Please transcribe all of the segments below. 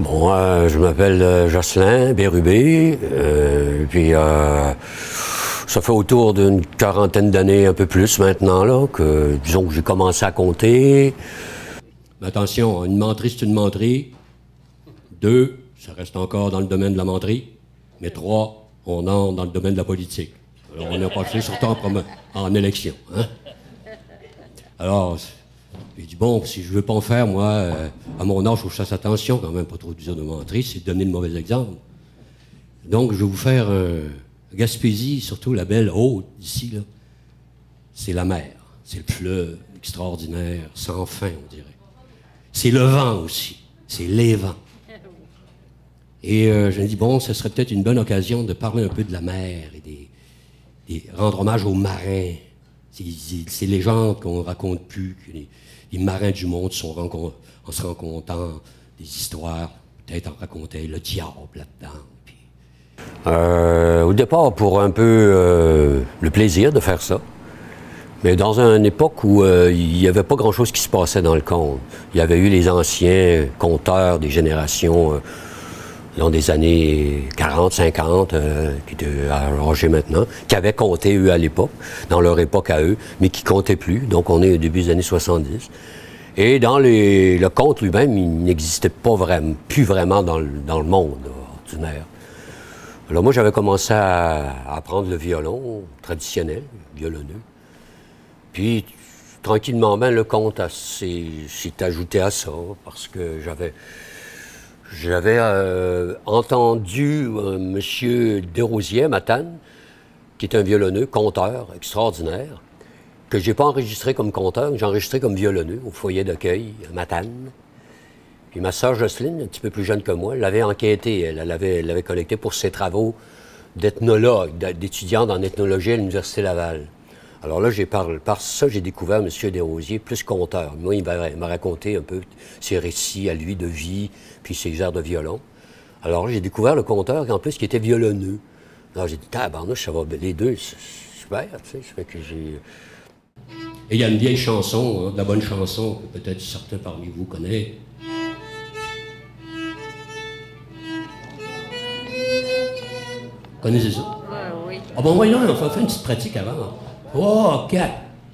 Moi, je m'appelle Jocelyn Bérubé, puis ça fait autour d'une quarantaine d'années, un peu plus maintenant, là, que, disons que j'ai commencé à compter. Mais attention, une menterie, c'est une menterie. 2, ça reste encore dans le domaine de la menterie. Mais 3, on entre dans le domaine de la politique. Alors, on est passé surtout en élection. Hein? Alors, j'ai dit, bon, si je veux pas en faire, moi, à mon âge, il faut que je fasse attention quand même, pas trop dire de menterie, c'est donner le mauvais exemple. Donc, je vais vous faire Gaspésie, surtout la belle haute d'ici, là. C'est la mer, c'est le fleuve extraordinaire, sans fin, on dirait. C'est le vent aussi, c'est les vents. Et je me dis, bon, ce serait peut-être une bonne occasion de parler un peu de la mer et rendre hommage aux marins. Ces légendes qu'on raconte plus, que les marins du monde en se rencontrant des histoires, peut-être en racontaient le diable là-dedans. Au départ, pour un peu le plaisir de faire ça, mais dans une époque où il n'y avait pas grand-chose qui se passait dans le conte. Il y avait eu les anciens conteurs des générations dans des années 40, 50, qui étaient âgés maintenant, qui avaient compté, eux, à l'époque, dans leur époque à eux, mais qui comptaient plus. Donc, on est au début des années 70. Et dans le conte lui-même, il n'existait pas vraiment, plus vraiment dans le monde là, ordinaire. Alors, moi, j'avais commencé à apprendre le violon traditionnel, violonneux. Puis, tranquillement, ben, le conte s'est ajouté à ça, parce que j'avais entendu M. Desrosiers à Matane, qui est un violonneux, conteur extraordinaire, que je n'ai pas enregistré comme conteur, j'ai enregistré comme violonneux au foyer d'accueil à Matane. Puis ma sœur Jocelyne, un petit peu plus jeune que moi, l'avait enquêté, elle l'avait collecté pour ses travaux d'ethnologue, d'étudiante en ethnologie à l'Université Laval. Alors là, par ça, j'ai découvert M. Desrosiers, plus conteur. Moi, il m'a raconté un peu ses récits à lui de vie, puis ses airs de violon. Alors j'ai découvert le conteur, en plus, qui était violonneux. Alors j'ai dit, tabarnouche, ça va, les deux, c'est super, tu sais, ça fait que j'ai... Et il y a une vieille chanson, hein, de la bonne chanson, que peut-être certains parmi vous connaissent. Connaissez ça? Oui. Ah bon, voyons, on va faire une petite pratique avant. 3, 4.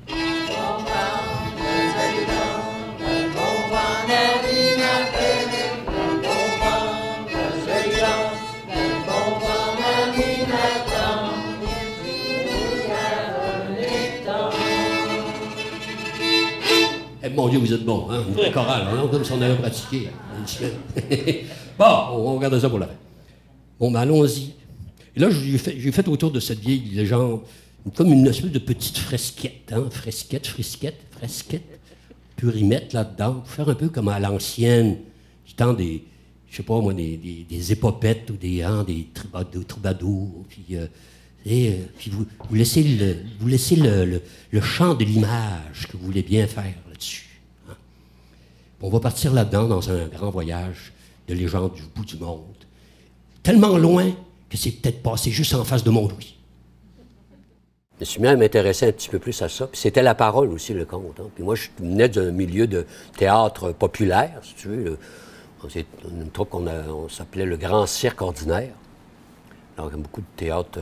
Eh, mon Dieu, vous êtes bon, hein? Une vraie chorale, hein? Comme si on avait pratiqué. Bon, on regarde ça pour la fin. Bon, ben allons-y. Et là, j'ai fait autour de cette vieille légende comme une espèce de petite fresquette, hein? Fresquette, purimette là-dedans, pour faire un peu comme à l'ancienne, du temps des, je sais pas moi, des épopettes ou des troubadours, puis vous laissez le champ de l'image que vous voulez bien faire là-dessus. Hein? On va partir là-dedans dans un grand voyage de légende du bout du monde, tellement loin que c'est peut-être passé juste en face de Mont-Louis. Je me suis mis à m'intéresser un petit peu plus à ça. Puis c'était la parole aussi, le conte. Hein. Puis moi, je venais d'un milieu de théâtre populaire, si tu veux. C'est une troupe on s'appelait le Grand Cirque Ordinaire. Alors, il y a beaucoup de théâtre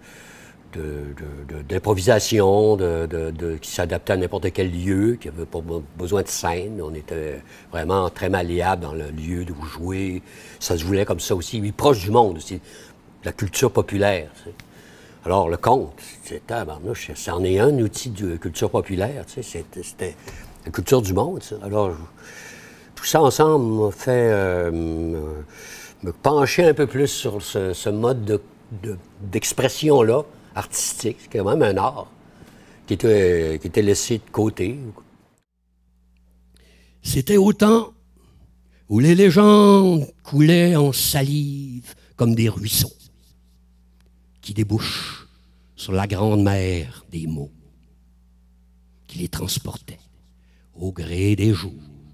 d'improvisation, qui s'adaptait à n'importe quel lieu, qui n'avait pas besoin de scène. On était vraiment très malléable dans le lieu où jouer. Ça se voulait comme ça aussi. Mais proche du monde aussi, de la culture populaire. Tu sais. Alors, le conte, c'en est un outil de culture populaire, tu sais, c'était la culture du monde, ça. Alors, tout ça ensemble m'a fait me pencher un peu plus sur ce mode d'expression-là, artistique. C'est quand même un art qui était laissé de côté. C'était au temps où les légendes coulaient en salive comme des ruisseaux qui débouchent sur la grande mer des mots, qui les transportait au gré des jours,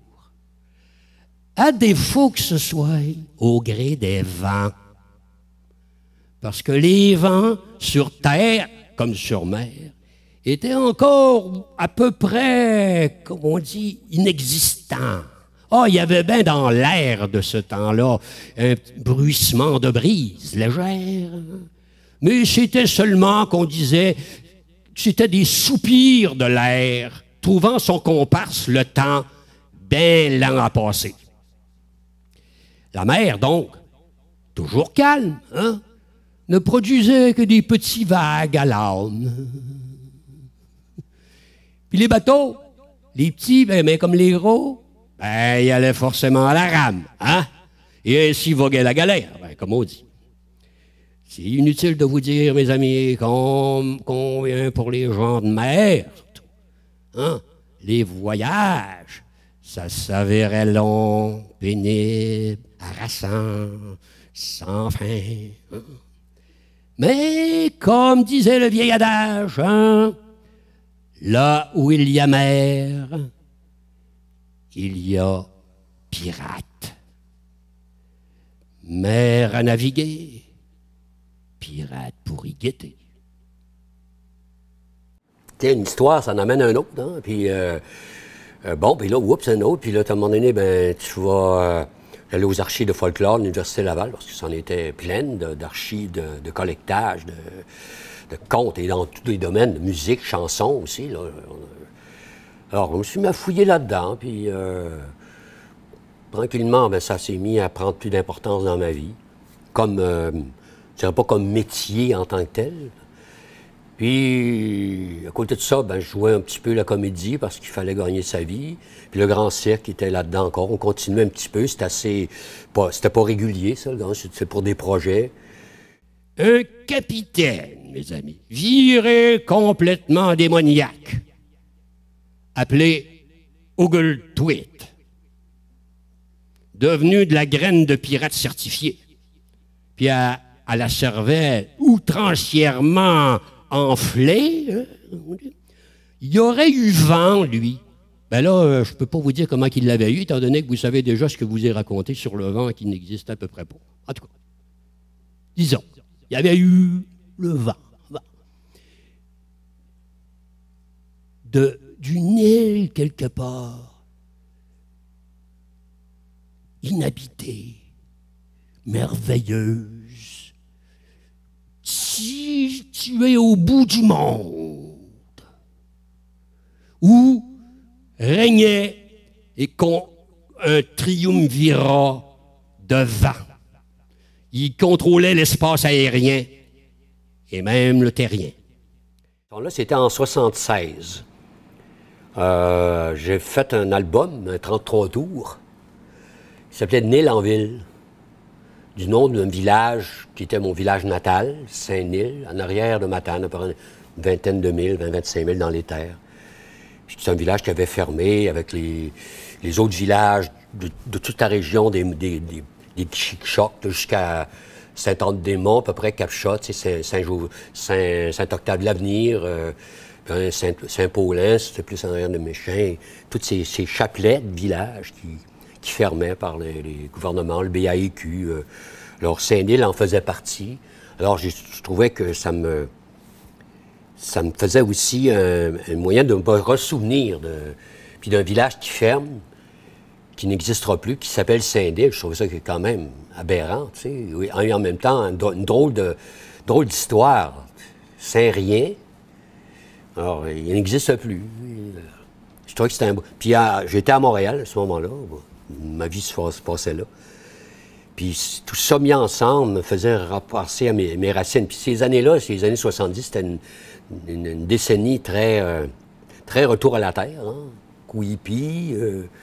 à défaut que ce soit au gré des vents, parce que les vents sur terre comme sur mer étaient encore à peu près, comme on dit, inexistants, Ah, il y avait bien dans l'air de ce temps-là un bruissement de brise légère. Mais c'était seulement qu'on disait que c'était des soupirs de l'air, trouvant son comparse le temps bien lent à passer. La mer, donc, toujours calme, hein, ne produisait que des petits vagues à l'âme. Puis les bateaux, les petits, ben, comme les gros, ben, ils allaient forcément à la rame, hein? Et ainsi voguait la galère, ben, comme on dit. C'est inutile de vous dire, mes amis, combien pour les gens de mer, hein, les voyages, ça s'avérait long, pénible, harassant, sans fin. Hein. Mais, comme disait le vieil adage, hein, là où il y a mer, il y a pirate. Mer à naviguer, pirate pour y guetter. Une histoire, ça en amène un autre, hein? Puis, bon, puis là, oups, un autre. Puis là, à un moment donné, ben, tu vas aller aux archives de folklore de l'Université Laval, parce que c'en était pleine d'archives, de collectage, de contes, et dans tous les domaines, de musique, chansons aussi. Là. Alors, je me suis mis à fouiller là-dedans, puis tranquillement, ben, ça s'est mis à prendre plus d'importance dans ma vie, comme, je dirais pas comme métier en tant que tel. Puis, à côté de ça, ben, je jouais un petit peu la comédie parce qu'il fallait gagner sa vie. Puis le grand cirque était là-dedans encore. On continuait un petit peu. C'était pas régulier, ça, c'était pour des projets. Un capitaine, mes amis, viré complètement démoniaque, appelé Oogletweet, devenu de la graine de pirate certifié. Puis à la cervelle outrancièrement enflé, hein, il aurait eu vent, lui. Ben là, je ne peux pas vous dire comment il l'avait eu, étant donné que vous savez déjà ce que je vous ai raconté sur le vent qui n'existe à peu près pas. En tout cas, disons, il y avait eu le vent. D'une île quelque part, inhabitée, merveilleuse, située au bout du monde, où régnait un triumvirat de vent. Il contrôlait l'espace aérien et même le terrien. Là, c'était en 1976. J'ai fait un album, un 33 tours, qui s'appelait Nil-en-Ville, du nom d'un village qui était mon village natal, Saint-Nil, en arrière de Matane, à peu près une vingtaine de milles, 20-25 000 dans les terres. C'est un village qui avait fermé avec les autres villages de toute la région, des Chic-Chocs jusqu'à Saint-Anne-des-Monts, à peu près Cap-Shot, Saint-Octave-de-l'Avenir, Saint-Paulin, c'était plus en arrière de Méchin. Tous ces chapelets de villages qui fermaient par les gouvernements, le BAEQ. Alors, Saint-Nil en faisait partie. Alors, je trouvais que ça me faisait aussi un moyen de me ressouvenir puis d'un village qui ferme, qui n'existera plus, qui s'appelle Saint-Nil. Je trouvais ça quand même aberrant, tu sais. Et en même temps, une drôle d'histoire. Saint-Rien. Alors, il n'existe plus. Je trouvais que c'était un... Puis j'étais à Montréal à ce moment-là. Ma vie se passait là. Puis tout ça mis ensemble me faisait repasser à mes racines. Puis ces années-là, ces années 70, c'était une décennie très retour à la terre, hein? Couipi,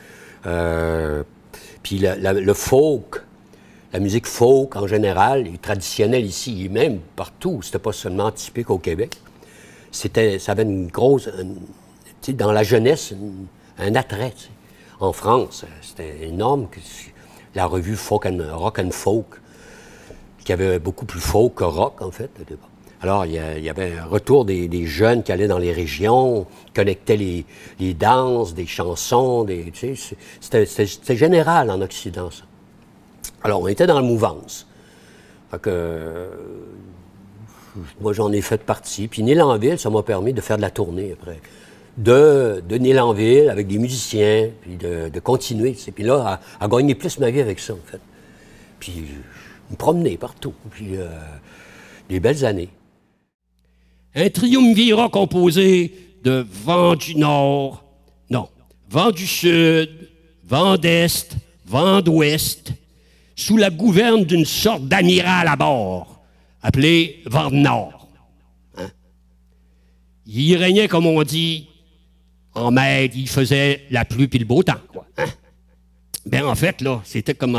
puis le folk, la musique folk en général, est traditionnelle ici, et même partout. C'était pas seulement typique au Québec. Ça avait une grosse, dans la jeunesse, un attrait. T'sais. En France, c'était énorme. La revue Rock and Folk, qui avait beaucoup plus folk que rock, en fait. Alors, il y avait un retour des jeunes qui allaient dans les régions, connectaient les danses, des chansons, c'était général en Occident, ça. Alors, on était dans la mouvance. Fait que, moi, j'en ai fait partie. Puis Nil-en-Ville, ça m'a permis de faire de la tournée après. de Nélanville avec des musiciens, puis de continuer. Tu sais. Puis là, à gagner plus ma vie avec ça, en fait. Puis me promener partout, puis des belles années. Un triumvirat composé de vent du nord, non, vent du sud, vent d'est, vent d'ouest, sous la gouverne d'une sorte d'amiral à bord, appelé vent de nord. Hein? Il y régnait, comme on dit, en maître, il faisait la pluie puis le beau temps, quoi. Hein? Ben en fait, là, c'était comme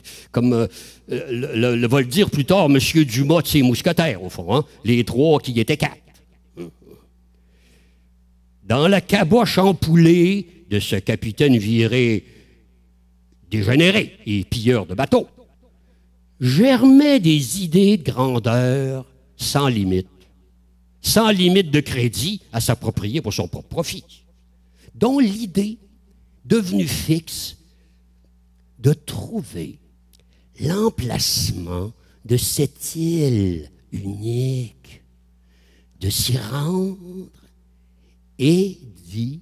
le va le dire plus tard, M. Dumas de ses mousquetaires, au fond, hein? Les trois qui étaient quatre. Dans la caboche empoulée de ce capitaine viré dégénéré et pilleur de bateaux, germaient des idées de grandeur sans limite de crédit à s'approprier pour son propre profit, dont l'idée, devenue fixe, de trouver l'emplacement de cette île unique, de s'y rendre et d'y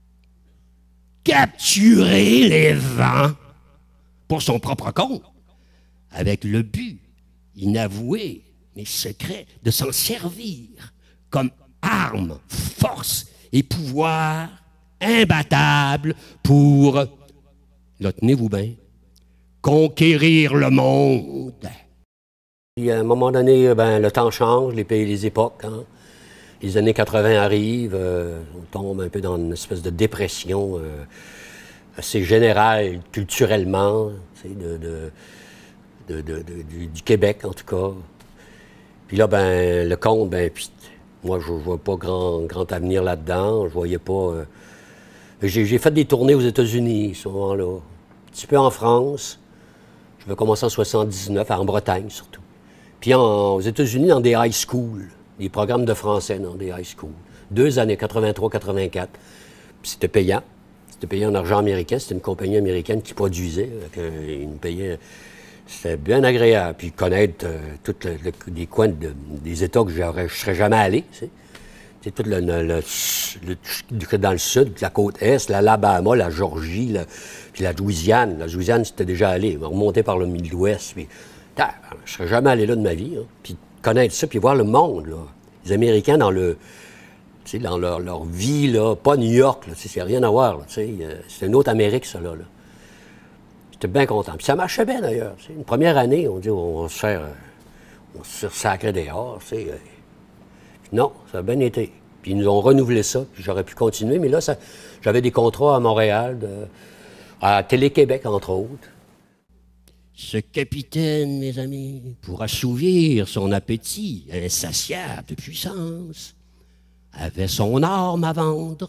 capturer les vents pour son propre compte, avec le but inavoué mais secret de s'en servir comme arme, force et pouvoir imbattable pour, là, tenez-vous bien, conquérir le monde. Et à un moment donné, ben, le temps change, les pays, les époques. Hein. Les années 80 arrivent, on tombe un peu dans une espèce de dépression assez générale, culturellement, tu sais, du Québec, en tout cas. Puis là, ben, le compte, ben, puis moi, je ne vois pas grand avenir là-dedans. Je voyais pas... J'ai fait des tournées aux États-Unis, ce moment-là. Un petit peu en France. Je vais commencer en 79, en Bretagne, surtout. Puis aux États-Unis, dans des high schools. Des programmes de français dans des high schools. 2 années, 83-84. C'était payant. C'était payé en argent américain. C'était une compagnie américaine qui produisait. Ils me payaient. C'était bien agréable. Puis connaître tous les coins des États que je ne serais jamais allé. C'est tout dans le sud, la côte est, l'Alabama, la Georgie, puis la Louisiane. La Louisiane, c'était déjà allé. On remontait par le Midwest. Puis, je ne serais jamais allé là de ma vie. Hein. Puis connaître ça, puis voir le monde, là. Les Américains dans dans leur vie, là, pas New York, là, c'est rien à voir, là, c'est une autre Amérique, ça, là. J'étais bien content. Puis ça marchait bien, d'ailleurs. Une première année, on dit, on se sacrait dehors, non, ça a bien été. Puis ils nous ont renouvelé ça, puis j'aurais pu continuer, mais là, j'avais des contrats à Montréal, à Télé-Québec, entre autres. Ce capitaine, mes amis, pour assouvir son appétit insatiable de puissance, avait son arme à vendre.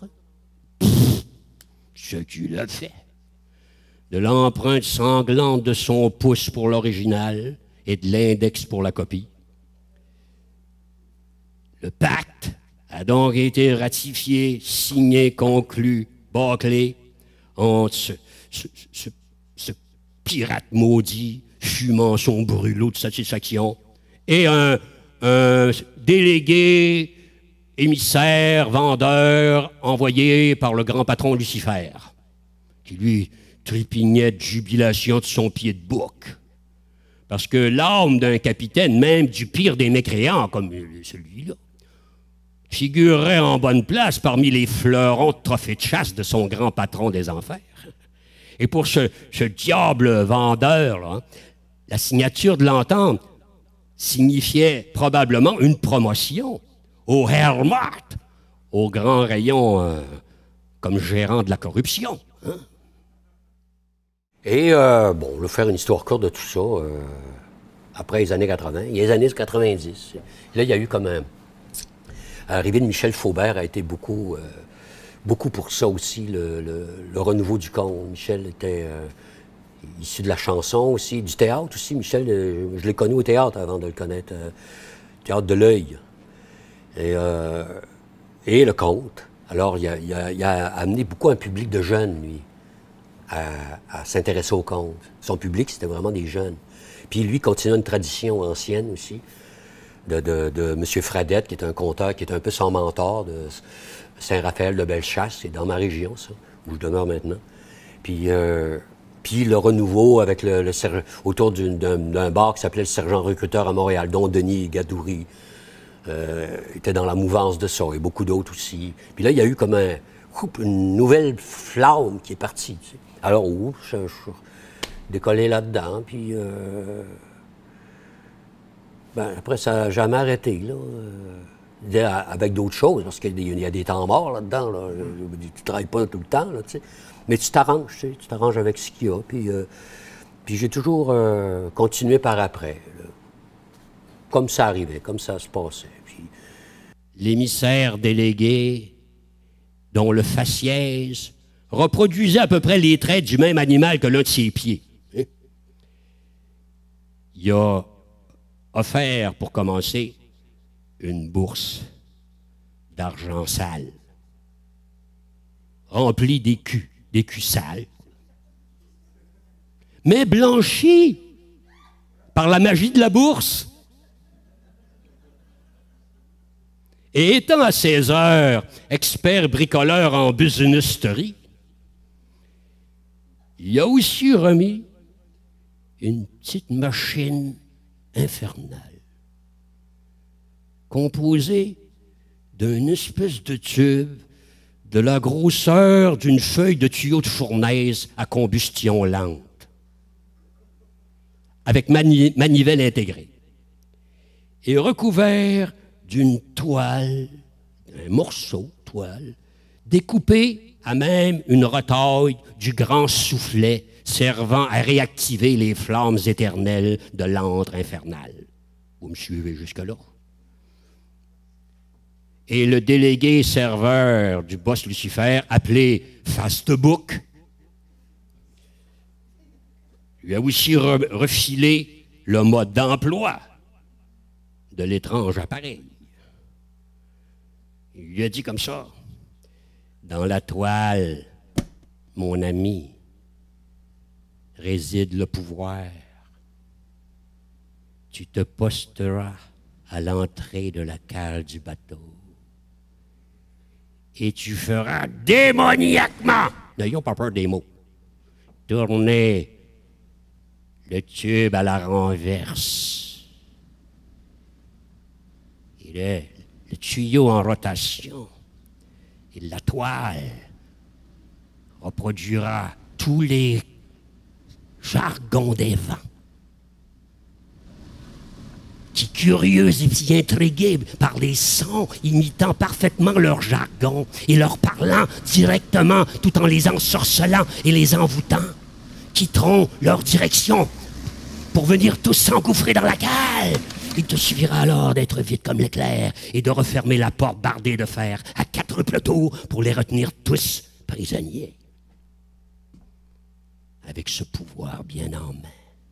Ce qu'il a fait. De l'empreinte sanglante de son pouce pour l'original et de l'index pour la copie. Le pacte a donc été ratifié, signé, conclu, bâclé entre ce pirate maudit, fumant son brûlot de satisfaction, et un délégué, émissaire, vendeur, envoyé par le grand patron Lucifer, qui lui trépignait de jubilation de son pied de bouc. Parce que l'âme d'un capitaine, même du pire des mécréants, comme celui-là, figurerait en bonne place parmi les fleurons de trophées de chasse de son grand patron des enfers. Et pour ce diable vendeur, là, la signature de l'entente signifiait probablement une promotion au Wehrmacht, au grand rayon comme gérant de la corruption. Hein? Et, bon, je vais faire une histoire courte de tout ça, après les années 80, les années 90. Là, il y a eu comme l'arrivée de Michel Faubert a été beaucoup pour ça aussi, le renouveau du conte. Michel était issu de la chanson aussi, du théâtre aussi. Michel, je l'ai connu au théâtre avant de le connaître, théâtre de l'Œil. Et le conte. Alors, il a amené beaucoup un public de jeunes, lui, à s'intéresser au conte. Son public, c'était vraiment des jeunes. Puis lui, continuait une tradition ancienne aussi. de M. Fradette, qui est un conteur, qui est un peu son mentor, de Saint-Raphaël de Bellechasse. C'est dans ma région, ça, où je demeure maintenant. Puis le renouveau avec autour d'un bar qui s'appelait le Sergent Recruteur à Montréal, dont Denis Gadouri était dans la mouvance de ça, et beaucoup d'autres aussi. Puis là, il y a eu comme une nouvelle flamme qui est partie. Tu sais. Alors, je décollé là-dedans, puis après, ça n'a jamais arrêté, là. Avec d'autres choses, parce qu'il y a des temps morts là-dedans. Là. Tu ne travailles pas tout le temps, là, tu sais. Mais tu t'arranges, tu sais, tu t'arranges avec ce qu'il y a. Puis j'ai toujours continué par après, là. Comme ça arrivait, comme ça se passait. Puis... L'émissaire délégué, dont le faciès reproduisait à peu près les traits du même animal que l'un de ses pieds. Hein? Il a offert, pour commencer, une bourse d'argent sale, remplie d'écus sales, mais blanchie par la magie de la bourse. Et étant à 16 heures expert bricoleur en businisterie, il a aussi remis une petite machine infernale, composée d'une espèce de tube de la grosseur d'une feuille de tuyau de fournaise à combustion lente, avec manivelle intégrée, et recouvert d'une toile, un morceau de toile, découpé à même une retaille du grand soufflet servant à réactiver les flammes éternelles de l'antre infernal. Vous me suivez jusque-là? Et le délégué serveur du boss Lucifer, appelé Fastbook, lui a aussi refilé le mode d'emploi de l'étrange appareil. Il lui a dit comme ça: dans la toile, mon ami, réside le pouvoir. Tu te posteras à l'entrée de la cale du bateau et tu feras démoniaquement, n'ayons pas peur des mots, tourner le tube à la renverse. Et le tuyau en rotation et la toile reproduira tous les jargons des vents, qui, curieux et intrigués par les sons imitant parfaitement leur jargon et leur parlant directement tout en les ensorcelant et les envoûtant, quitteront leur direction pour venir tous s'engouffrer dans la cale. Il te suffira alors d'être vite comme l'éclair et de refermer la porte bardée de fer à 4 tours pour les retenir tous prisonniers. Avec ce pouvoir bien en main,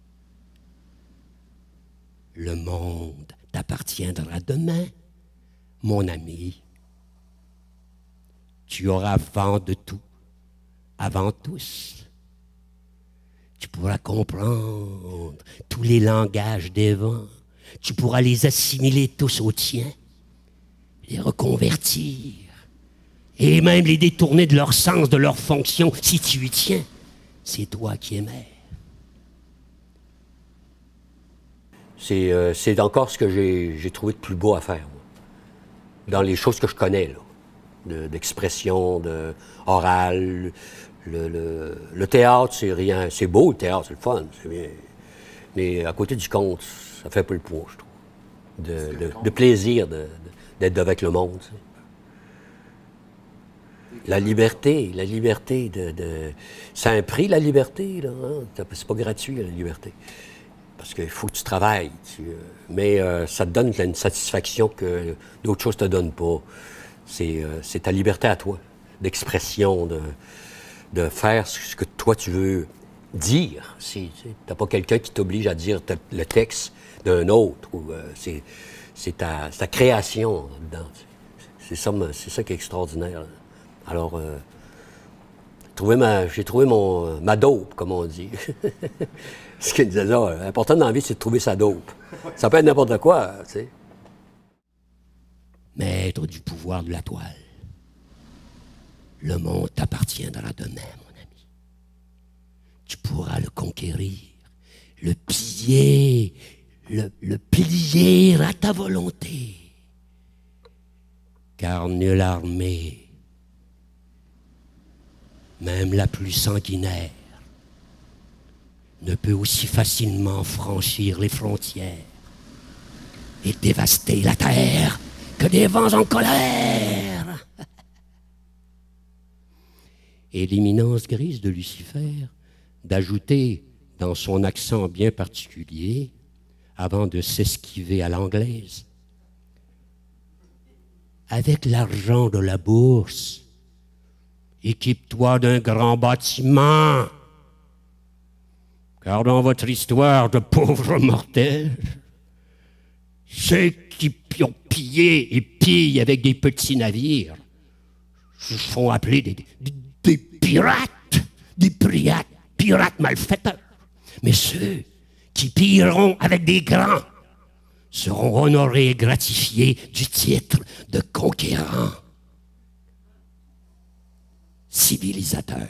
le monde t'appartiendra demain, mon ami. Tu auras vent de tout, avant tous. Tu pourras comprendre tous les langages des vents. Tu pourras les assimiler tous aux tiens, les reconvertir, et même les détourner de leur sens, de leur fonction, si tu y tiens. C'est toi qui es maire. C'est encore ce que j'ai trouvé de plus beau à faire, moi. Dans les choses que je connais, là, d'expression, de oral. Le théâtre, c'est rien. C'est beau, le théâtre, c'est le fun, c'est bien. Mais à côté du conte, ça fait pas le poids, je trouve. De plaisir d'être avec le monde. Tu sais. La liberté c'est un prix, la liberté, là. Hein? C'est pas gratuit, la liberté. Parce qu'il faut que tu travailles. Mais ça te donne une satisfaction que d'autres choses ne te donnent pas. C'est ta liberté à toi, d'expression, de faire ce que toi tu veux dire. Tu n'as pas quelqu'un qui t'oblige à dire le texte d'un autre. C'est ta création dedans. C'est ça qui est extraordinaire. Alors, j'ai trouvé ma dope, comme on dit. Ce qu'il disait là, l'important dans la vie, c'est de trouver sa dope. Ça peut être n'importe quoi, tu sais. maître du pouvoir de la toile. Le monde t'appartiendra demain, mon ami. Tu pourras le conquérir, le piller, le plier à ta volonté. Car nulle armée, même la plus sanguinaire, ne peut aussi facilement franchir les frontières et dévaster la terre que des vents en colère. Et l'imminence grise de Lucifer d'ajouter dans son accent bien particulier, avant de s'esquiver à l'anglaise, avec l'argent de la bourse, équipe-toi d'un grand bâtiment, car dans votre histoire de pauvres mortels, ceux qui ont pillé et pillent avec des petits navires se font appeler des pirates, pirates malfaiteurs. Mais ceux qui pilleront avec des grands seront honorés et gratifiés du titre de conquérants, civilisateurs.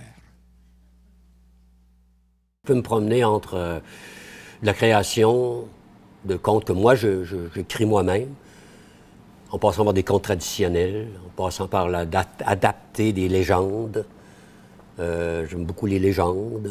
Je peux me promener entre la création de contes que moi, j'écris moi-même, en passant par des contes traditionnels, en passant par adapter des légendes. J'aime beaucoup les légendes.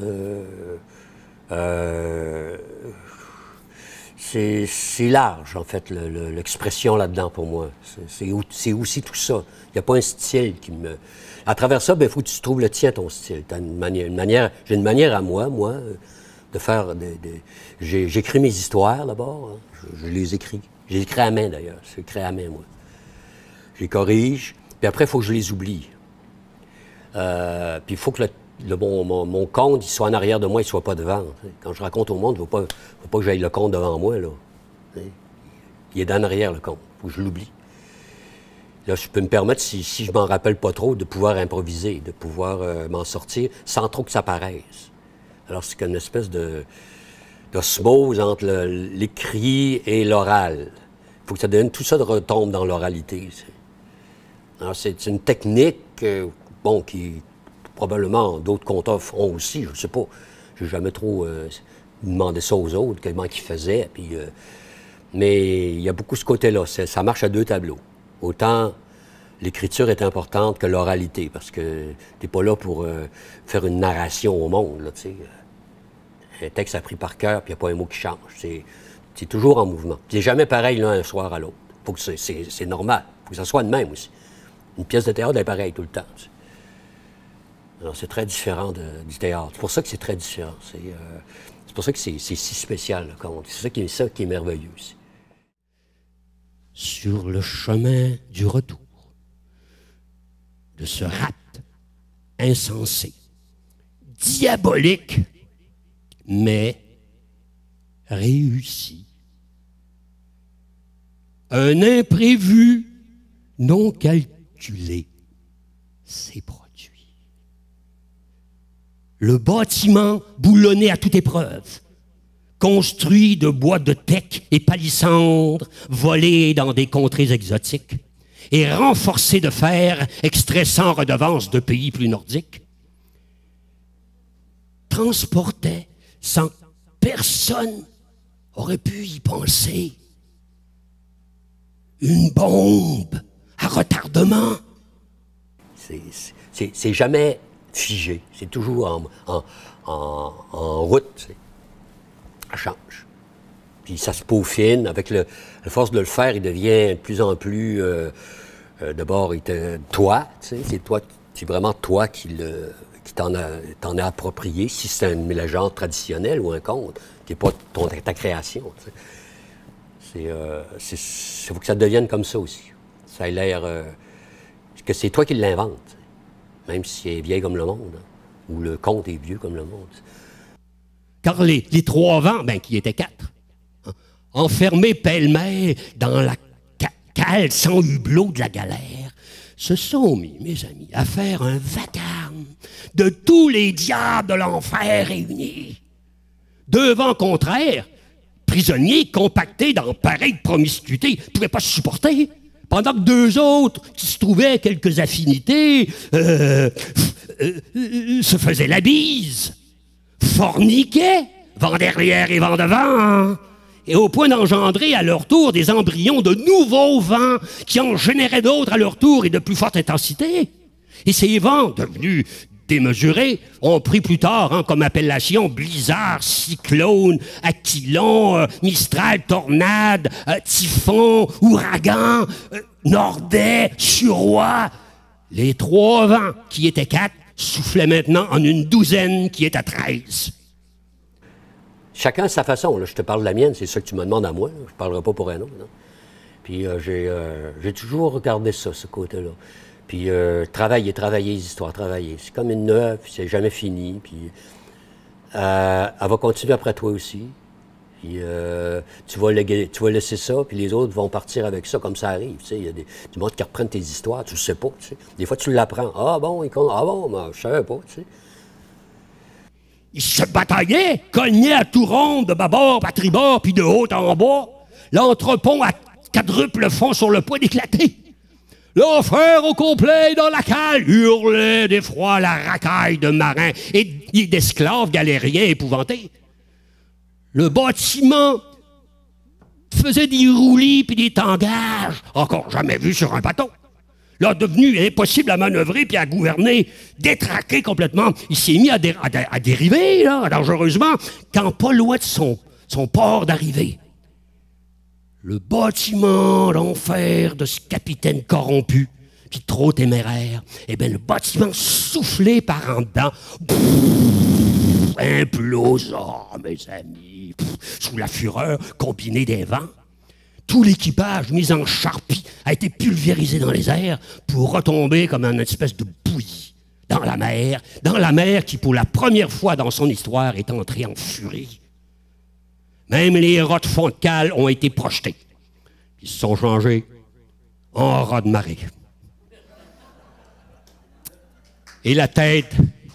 C'est large, en fait, l'expression là-dedans pour moi. C'est aussi tout ça. Il n'y a pas un style qui me... À travers ça, il faut que tu trouves le tien, ton style. J'ai une manière à moi, de faire... J'écris mes histoires, d'abord. Hein. Je les écris. Je les écris à main, d'ailleurs. C'est écrit à main, moi. Je les corrige, puis après, il faut que je les oublie. Puis il faut que mon conte, il soit en arrière de moi, il ne soit pas devant. Quand je raconte au monde, il ne faut pas que j'aille le conte devant moi, là. Il est en arrière, le conte. Il faut que je l'oublie. Là, je peux me permettre, si je m'en rappelle pas trop, de pouvoir improviser, de pouvoir m'en sortir sans trop que ça paraisse. Alors, c'est une espèce d'osmose entre l'écrit et l'oral. Il faut que ça devienne, tout ça retombe dans l'oralité. Alors, c'est une technique, qui probablement d'autres conteurs feront aussi, je ne sais pas. Je n'ai jamais trop demandé ça aux autres, comment ils faisaient. Puis, mais il y a beaucoup ce côté-là. Ça marche à deux tableaux. Autant l'écriture est importante que l'oralité, parce que tu n'es pas là pour faire une narration au monde, là, tu sais. Un texte appris par cœur, puis il n'y a pas un mot qui change. C'est toujours en mouvement. C'est jamais pareil l'un soir à l'autre. Faut que c'est normal. Il faut que ça soit de même aussi. Une pièce de théâtre est pareille tout le temps. Tu sais. Alors, c'est très différent du théâtre. C'est pour ça que c'est très différent. C'est pour ça que c'est si spécial, le conte. C'est ça qui est merveilleux aussi. Sur le chemin du retour de ce rat insensé, diabolique, mais réussi. Un imprévu non calculé s'est produit. Le bâtiment boulonné à toute épreuve, construit de bois de teck et palissandre, volé dans des contrées exotiques, et renforcé de fer, extrait sans redevance de pays plus nordiques, transportait sans que personne aurait pu y penser une bombe à retardement. C'est jamais figé, c'est toujours en route. Ça change. Puis ça se peaufine. Avec la force de le faire, il devient de plus en plus... D'abord, toi, tu sais, c'est vraiment toi qui t'en as approprié, si c'est une légende traditionnelle ou un conte, qui n'est pas ta création. Il faut que ça devienne comme ça aussi. Ça a l'air... que c'est toi qui l'inventes, même si c'est vieille comme le monde, hein, ou le conte est vieux comme le monde. Car les trois vents, qui étaient quatre, hein, enfermés pêle-mêle dans la cale sans hublot de la galère, se sont mis, mes amis, à faire un vacarme de tous les diables de l'enfer réunis. Deux vents contraires, prisonniers compactés dans pareille promiscuité, ne pouvaient pas se supporter, pendant que deux autres, qui se trouvaient quelques affinités, se faisaient la bise, forniquaient, vent derrière et vent devant, et au point d'engendrer à leur tour des embryons de nouveaux vents qui en généraient d'autres à leur tour et de plus forte intensité. Et ces vents, devenus démesurés, ont pris plus tard comme appellation blizzard, cyclone, aquilon, mistral, tornade, typhon, ouragan, nordais, suroît. Les trois vents, qui étaient 4, soufflaient maintenant en une douzaine qui est à 13. Chacun sa façon. Là, je te parle de la mienne, c'est ça que tu me demandes à moi. Là. Je ne parlerai pas pour un autre. Là. Puis j'ai toujours regardé ça, ce côté-là. Puis travailler les histoires, travailler. C'est comme une œuvre, puis c'est jamais fini. Puis elle va continuer après toi aussi. Puis tu vas laisser ça, puis les autres vont partir avec ça, comme ça arrive. Tu sais, il y a du monde qui reprennent tes histoires, tu ne sais pas. Tu sais. Des fois, tu l'apprends. Ah bon, je ne savais pas. Tu sais. Ils se bataillaient, cognaient à tout rond, de bâbord à tribord, puis de haut en bas. L'entrepont à quadruple fond sur le point d'éclater. L'enfer au complet dans la cale hurlait d'effroi la racaille de marins et d'esclaves galériens épouvantés. Le bâtiment faisait des roulis puis des tangages, encore jamais vus sur un bateau. Là, devenu impossible à manœuvrer puis à gouverner, détraqué complètement, il s'est mis à dériver, là, dangereusement, quand pas loin de son port d'arrivée. Le bâtiment d'enfer de ce capitaine corrompu, puis trop téméraire, eh bien, le bâtiment soufflé par en dedans, implosa, mes amis, sous la fureur combinée des vents. Tout l'équipage, mis en charpie, a été pulvérisé dans les airs pour retomber comme une espèce de bouillie dans la mer qui, pour la première fois dans son histoire, est entrée en furie. Même les rats de fond de cale ont été projetés. Ils se sont changés en rats de marée. Et la tête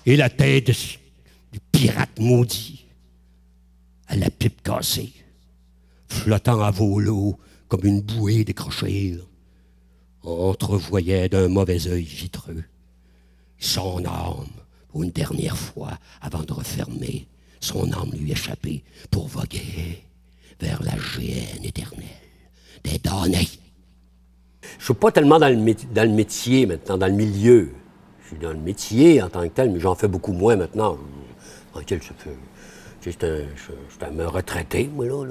du pirate maudit, à la pipe cassée, flottant à volo comme une bouée décrochée, entrevoyait d'un mauvais œil vitreux son âme pour une dernière fois avant de refermer. Son âme lui échappait pour voguer vers la géhenne éternelle des damnés. Je suis pas tellement dans le métier maintenant, dans le milieu. Je suis dans le métier en tant que tel, mais j'en fais beaucoup moins maintenant. Je suis un retraité, moi, là.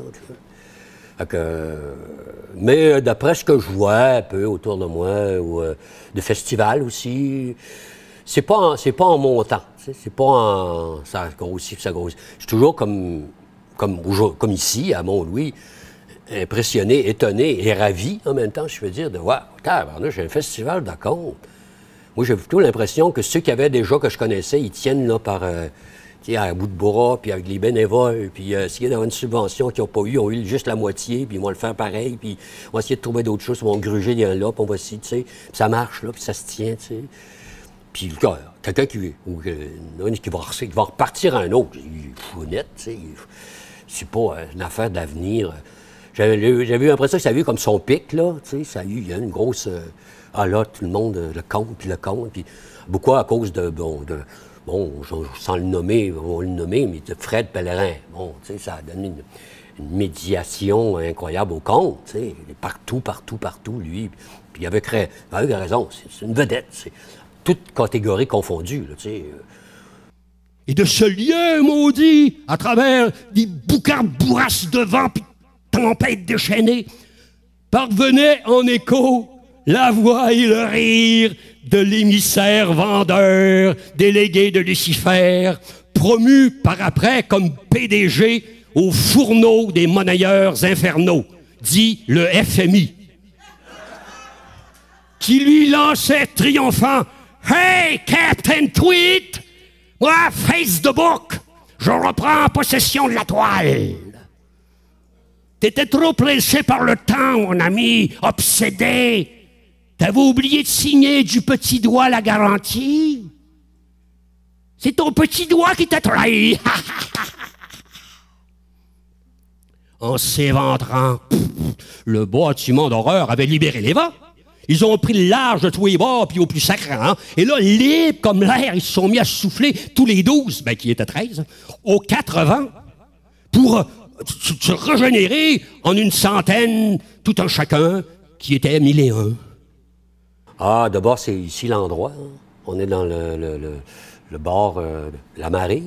Mais d'après ce que je vois un peu autour de moi, ou de festivals aussi, c'est pas en montant. C'est pas en... Ça grossit, ça grossit. Je suis toujours comme ici, à Mont-Louis, impressionné, étonné et ravi en même temps, je veux dire, de voir, j'ai un festival de contes. Moi, j'ai plutôt l'impression que ceux qui avaient déjà, que je connaissais, ils tiennent là par... à bout de bras, puis avec les bénévoles, puis s'il y a une subvention qu'ils n'ont pas eu, ils ont eu juste la moitié, puis ils vont le faire pareil, puis on va essayer de trouver d'autres choses, ils vont gruger là, puis on va essayer, tu sais, puis ça marche, là, puis ça se tient, tu sais. Puis quelqu'un qui va repartir à un autre, il est fou net, tu sais, c'est pas une affaire d'avenir. J'avais eu l'impression que ça a eu comme son pic, là, tu sais, ça a eu, il y a une grosse... là, tout le monde le compte, puis beaucoup à cause sans le nommer, on va le nommer, mais de Fred Pellerin. Bon, tu sais, ça a donné une médiation incroyable au compte, tu sais, partout, lui. Puis il avait raison, c'est une vedette, c'est toute catégorie confondue, là, tu sais. Et de ce lieu maudit, à travers des boucards bourrasses de vent puis tempêtes déchaînées, parvenait en écho la voix et le rire de l'émissaire vendeur, délégué de Lucifer, promu par après comme PDG au fourneau des monnayeurs infernaux, dit le FMI, qui lui lançait triomphant « Hey, Captain Tweet, moi, face the book, je reprends possession de la toile. T'étais trop pressé par le temps, mon ami, obsédé. T'avais oublié de signer du petit doigt la garantie? C'est ton petit doigt qui t'a trahi. » En s'éventrant, le bâtiment d'horreur avait libéré les vents. Ils ont pris le large de tous les bords, puis au plus sacrant. Hein? Et là, libres comme l'air, ils se sont mis à souffler tous les 12, ben, qui étaient 13, hein, aux 80, pour se régénérer en une centaine, tout un chacun, qui était 1001. Ah, d'abord, c'est ici l'endroit. Hein. On est dans le bord de la marée.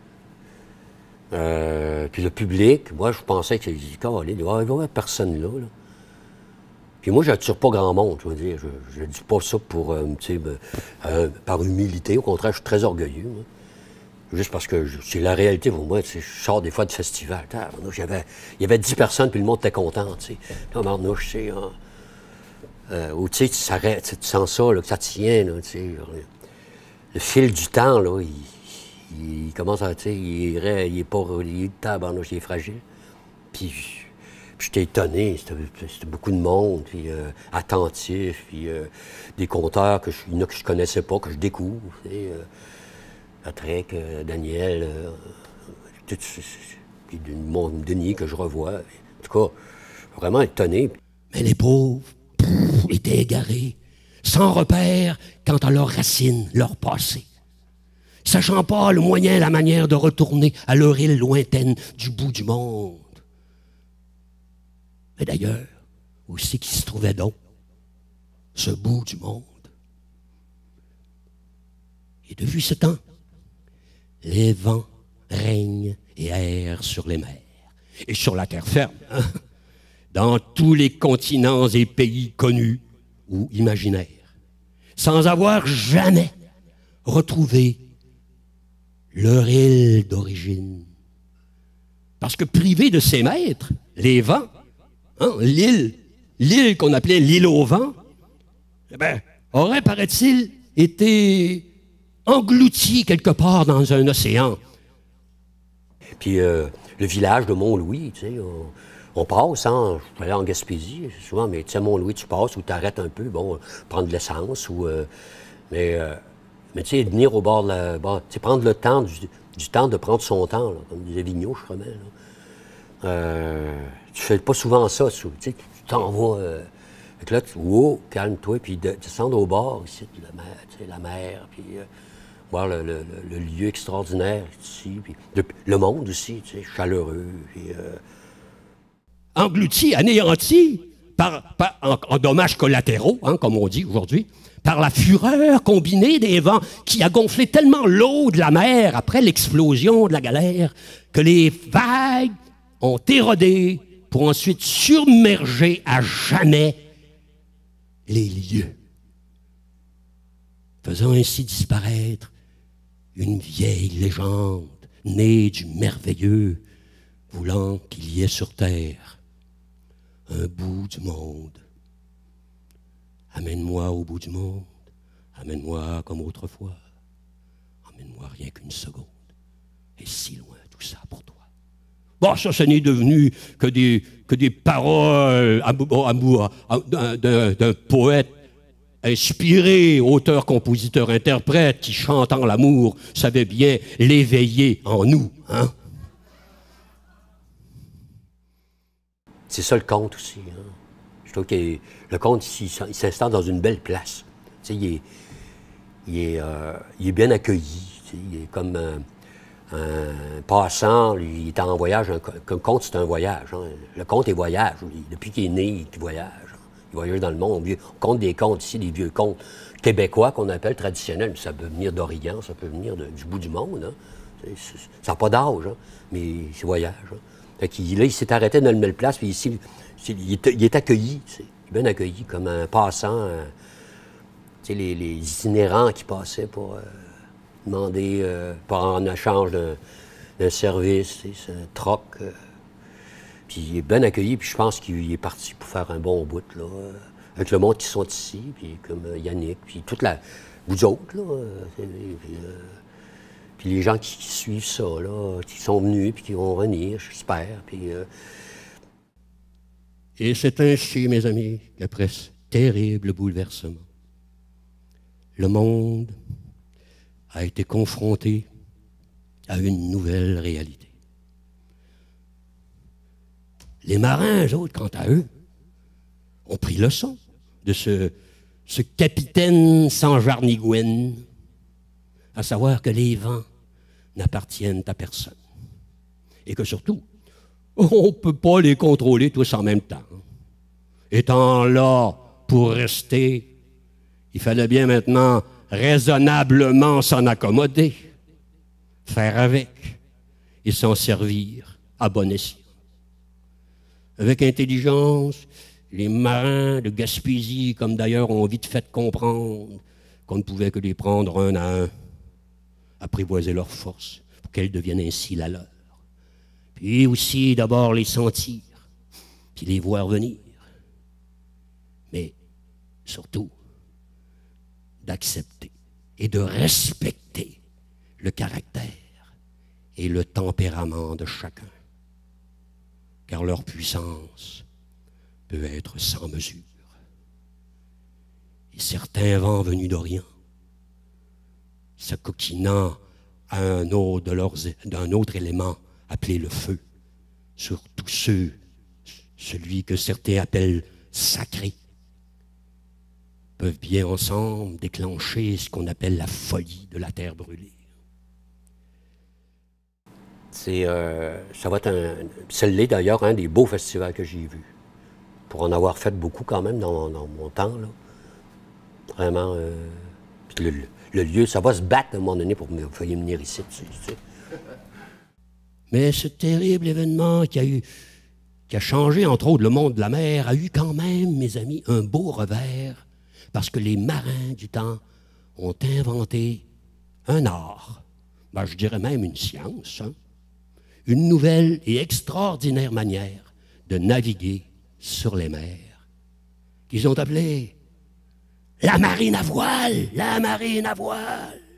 Puis le public, moi, je pensais que il y avait personne là. Puis moi, je n'attire pas grand monde, je veux dire. Je ne dis pas ça pour, par humilité. Au contraire, je suis très orgueilleux. Moi. Juste parce que c'est la réalité pour moi. Je sors des fois de festival. Il y avait 10 personnes, puis le monde était content. Tu sais. Là, marnouche, tu sais. Hein, ou tu sais, tu sens ça, là, que ça tient. Là, tu sais, le fil du temps, là, il commence à, tu sais, il est pas, il est tabarnouche, il est fragile. Puis j'étais étonné, c'était beaucoup de monde, puis attentif, puis des conteurs il y en a que je connaissais pas, que je découvre, tu sais, Patrick, Daniel, puis mon Denis que je revois. En tout cas, vraiment étonné. Mais les pauvres étaient égarés, sans repère quant à leurs racines, leur passé. Sachant pas le moyen, la manière de retourner à leur île lointaine du bout du monde. Mais d'ailleurs, où c'est qu'il se trouvait donc, ce bout du monde? Et depuis ce temps, les vents règnent et errent sur les mers et sur la terre ferme, hein, dans tous les continents et pays connus ou imaginaires, sans avoir jamais retrouvé leur île d'origine. Parce que privés de ses maîtres, les vents, hein, l'île qu'on appelait l'île au vent, eh ben, aurait, paraît-il, été engloutie quelque part dans un océan. Puis le village de Mont-Louis, tu sais, on passe, hein, je suis allé en Gaspésie, souvent, mais tu sais, Mont-Louis, tu passes ou tu arrêtes un peu, bon, prendre de l'essence, ou... mais tu sais, venir au bord de la... tu sais, prendre le temps, du temps de prendre son temps, là, comme disait Vigneault, je remets, là. Tu fais pas souvent ça, tu sais, tu t'en vas... Fait que là, calme-toi, puis descendre au bord, ici, la mer, puis voir le lieu extraordinaire ici, puis le monde aussi, tu sais, chaleureux, puis... Englouti, anéanti, en dommages collatéraux, hein, comme on dit aujourd'hui, par la fureur combinée des vents qui a gonflé tellement l'eau de la mer après l'explosion de la galère que les vagues ont érodé pour ensuite submerger à jamais les lieux, faisant ainsi disparaître une vieille légende née du merveilleux, voulant qu'il y ait sur terre un bout du monde. Amène-moi au bout du monde, amène-moi comme autrefois, amène-moi rien qu'une seconde, et si loin tout ça pour toi. Bon, ça n'est devenu que des paroles d'un poète inspiré, auteur, compositeur, interprète, qui, chantant l'amour, savait bien l'éveiller en nous. Hein? C'est ça le conte aussi. Hein? Je trouve que le conte, il s'installe dans une belle place. Tu sais, il est bien accueilli. Tu sais, il est comme un passant, lui, il est en voyage. Un conte, c'est un voyage. Hein? Le conte est voyage. Depuis qu'il est né, il voyage. Hein? Il voyage dans le monde. On compte des contes ici, des vieux contes québécois qu'on appelle traditionnels. Ça peut venir d'Orient, ça peut venir du bout du monde. Hein? Ça n'a pas d'âge, hein? Mais c'est voyage. Hein? Fait là, il s'est arrêté dans une belle place, puis ici, il est accueilli, tu sais. Il est bien accueilli comme un passant. Tu sais, les itinérants qui passaient pour demander, en échange d'un service, tu sais, un troc. Puis il est bien accueilli, puis je pense qu'il est parti pour faire un bon bout, là, avec le monde qui sont ici, puis comme Yannick, puis vous autres, là. Puis les gens qui suivent ça, là, qui sont venus, puis qui vont venir, j'espère. Puis, Et c'est ainsi, mes amis, qu'après ce terrible bouleversement, le monde a été confronté à une nouvelle réalité. Les marins, eux autres, quant à eux, ont pris leçon de ce ce capitaine sans jarnigouine, à savoir que les vents n'appartiennent à personne. Et que surtout, on ne peut pas les contrôler tous en même temps. Étant là pour rester, il fallait bien maintenant raisonnablement s'en accommoder, faire avec et s'en servir à bon escient. Avec intelligence, les marins de Gaspésie, comme d'ailleurs, ont vite fait comprendre qu'on ne pouvait que les prendre un à un, apprivoiser leurs forces pour qu'elles deviennent ainsi la leur. Puis aussi, d'abord, les sentir, puis les voir venir. Mais surtout, d'accepter et de respecter le caractère et le tempérament de chacun. Car leur puissance peut être sans mesure. Et certains vents venus d'Orient, s'acoquinant à d'un autre élément appelé le feu, sur tous ceux, celui que certains appellent sacré, peuvent bien ensemble déclencher ce qu'on appelle la folie de la terre brûlée. Ça va être celle-là d'ailleurs un des beaux festivals que j'ai vus. Pour en avoir fait beaucoup quand même dans mon temps, là. Vraiment, le lieu, ça va se battre à un moment donné pour me faire venir ici. Tu sais. Mais ce terrible événement qui a changé, entre autres, le monde de la mer, a eu quand même, mes amis, un beau revers, parce que les marins du temps ont inventé un art, ben, je dirais même une science, hein? Une nouvelle et extraordinaire manière de naviguer sur les mers, qu'ils ont appelée la marine à voile, la marine à voile.